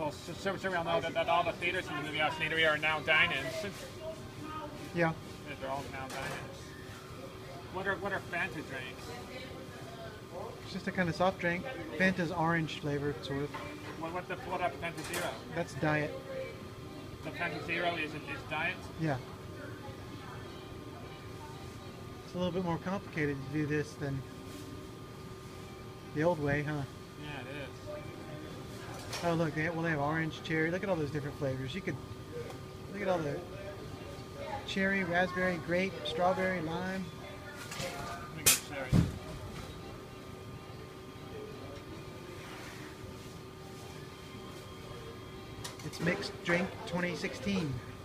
Well, so we all know that all the theaters in the scenery are now dine-ins. Yeah. They're all now dine-ins. What are Fanta drinks? It's just a kind of soft drink. Fanta's orange flavored, sort of. What about Fanta Zero? That's diet. The Fanta Zero is diet? Yeah. It's a little bit more complicated to do this than the old way, huh? Yeah, it is. Oh, look, they have orange, cherry. Look at all those different flavors. You could look at all the cherry, raspberry, grape, strawberry, lime. Let me get cherry. It's Mixed Drink 2016.